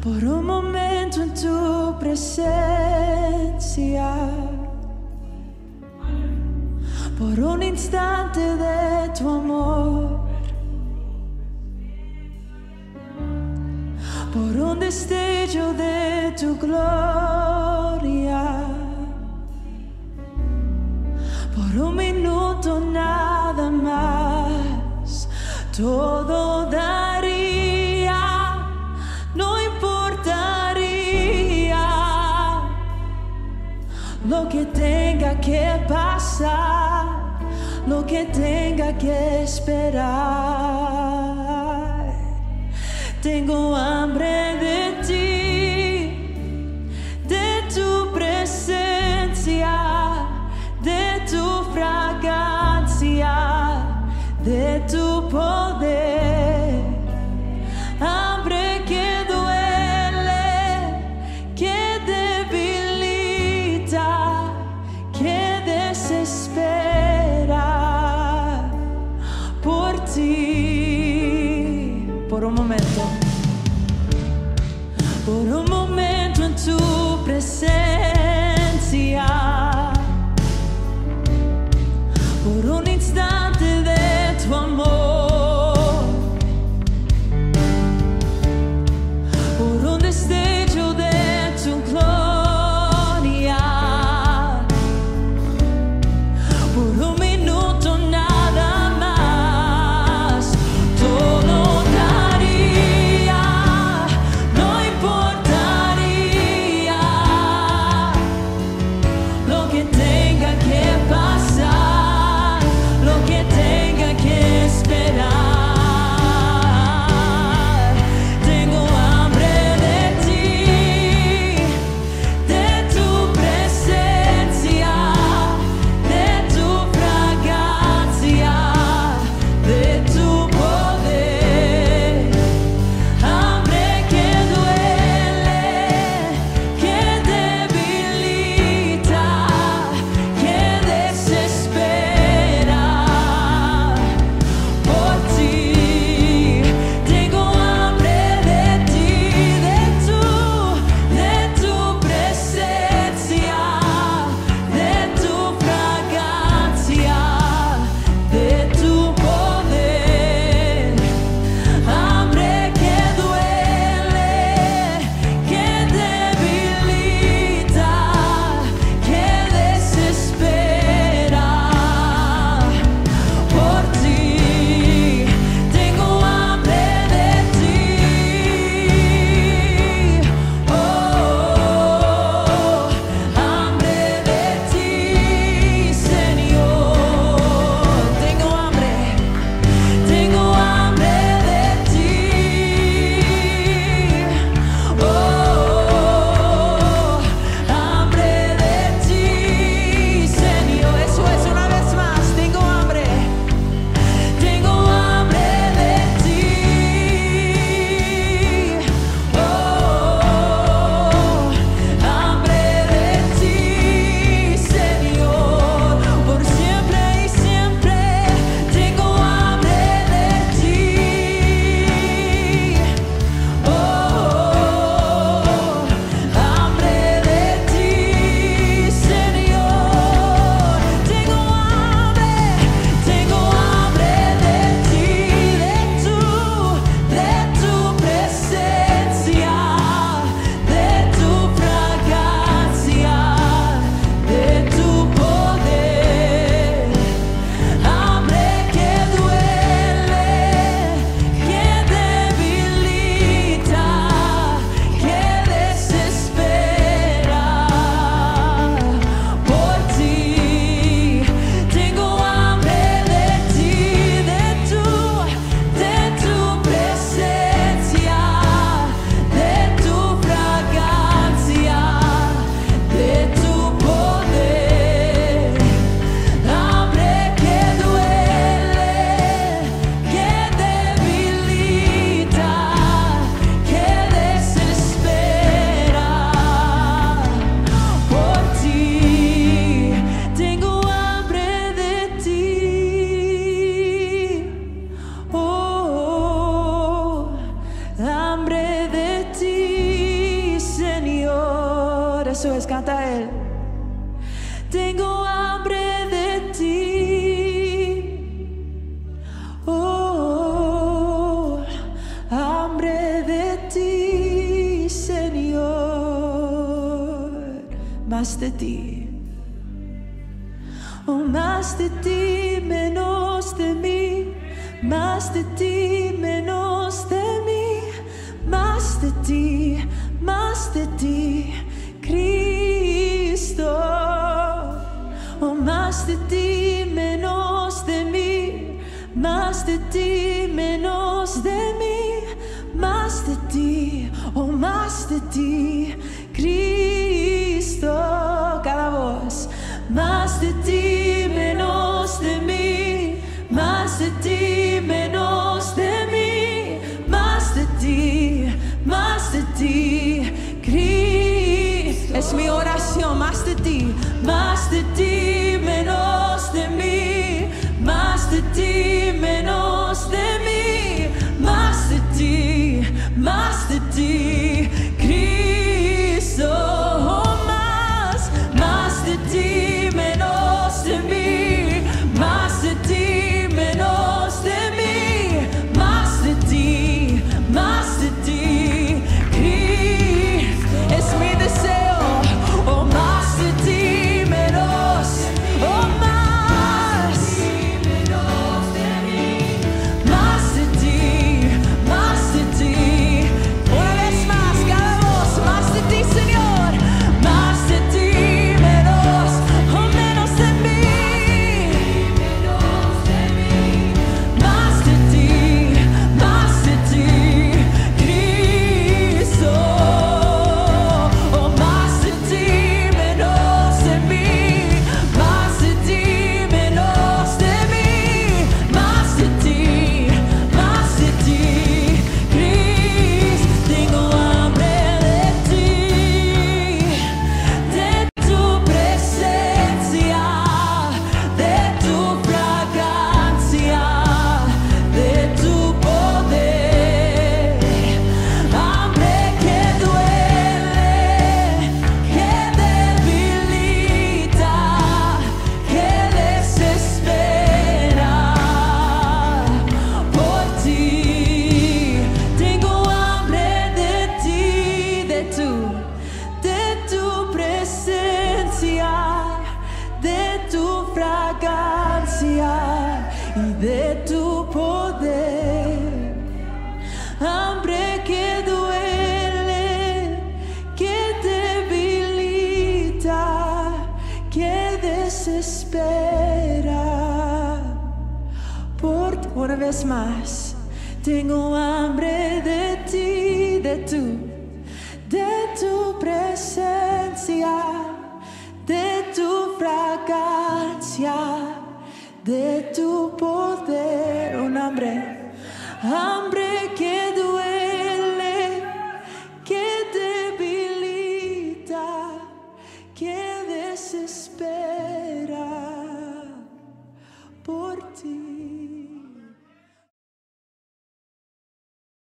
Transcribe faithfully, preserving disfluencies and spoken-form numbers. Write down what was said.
por un momento en tu presencia, por un instante de tu amor, por un destello de tu gloria, por un minuto nada más, todo daría, no importaría lo que tenga que pasar, lo que tenga que esperar. Tengo hambre de ti, de tu presencia, de tu fragancia, de tu poder. Hambre que duele, que debilita, que desespera por ti. Por un momento, por un momento en tu presencia, por un instante de tu amor, por un destello de tu gloria, por un minuto nada más, Oh, hambre de ti, Señor, más de ti. Oh, más de ti, menos de mí, más de ti, menos de mí, más de ti, más de ti, Cristo. Oh, más de ti, menos de mí, más de ti, menos de mí, más de ti, oh, más de ti, Cristo. Cada voz. Más de ti, menos de mí, más de ti, menos de mí, más de ti, más de ti, Cristo. Es mi oración, más de ti, más de ti, menos de mí, más de ti, menos de mí, más de ti, más de ti, Cristo. Oh, más, más de ti, menos de mí, más de ti, menos de mí, más de ti, más de ti, Cristo. Es mi deseo, oh, más de ti, menos, oh, más, menos de mí, más de ti, más de ti. Una vez más, cada voz, más de ti, Señor, más de ti, menos, oh, menos de mí, menos de mí, más de ti, más de ti, Cristo. Oh, más de ti, menos de mí, más de ti, menos de mí, más de ti, más de ti, Cristo. Tengo hambre de ti, de tu presencia, de tu fragancia, de tu poder. Hambre que duele, que debilita, que desespera por ti. Tengo hambre de ti, de tu, de tu presencia, de tu fragancia y de tu poder. Hambre que duele, que debilita, que desespera por ti. Una vez más, tengo hambre de ti, de tu, de tu presencia, de tu fragancia, de tu poder. Un hambre, hambre